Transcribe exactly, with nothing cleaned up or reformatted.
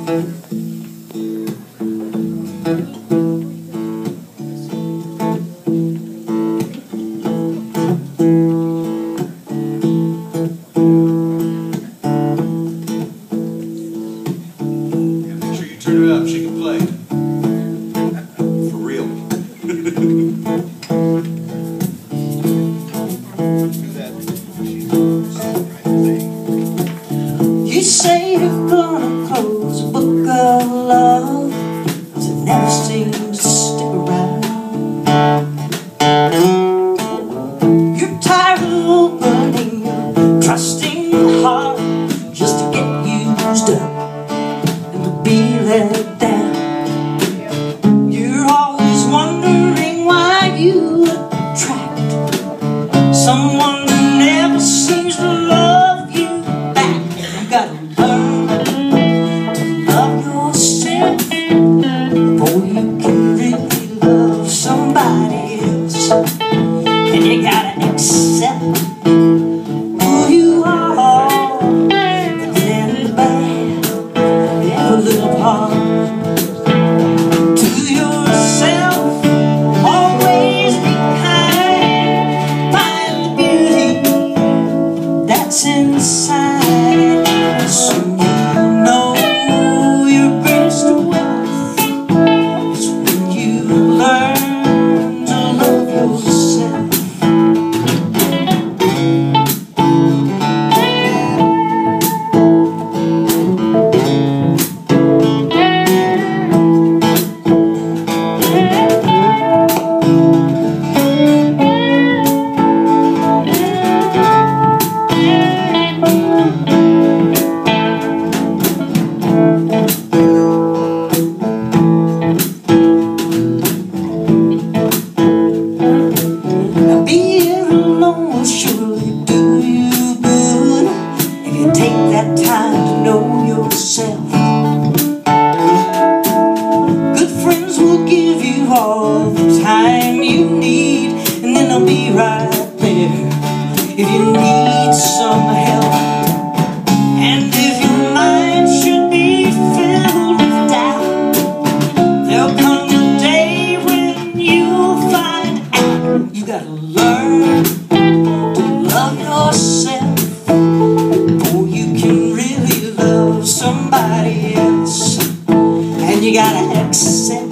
Turn her up, she can play. For real. You say you're gonna close a book of love, but it never seems to stick around. You're tired of opening your trusting heart just to get used up and to be let down. You're always wondering why you attract someone who never seems to love you back. You gotta learn to love yourself before you can really love somebody else. And you gotta accept who you are, the good and the bad, every little part. To yourself, always be kind, find the beauty that's inside. So you know your greatest wealth is when you learn to love yourself. Being alone will surely do you good if you take that time to know yourself. Good friends will give you all the time you need, and then they'll be right there if you need some help. And if your mind should be filled with doubt, there'll come a day when you'll find out. You gotta learn to love yourself before you can really love somebody else. And you gotta accept